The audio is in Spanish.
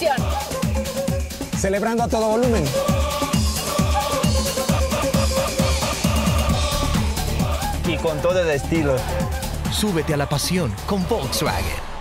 pasión. Celebrando a todo volumen. Y con todo el estilo. Súbete a la pasión con Volkswagen.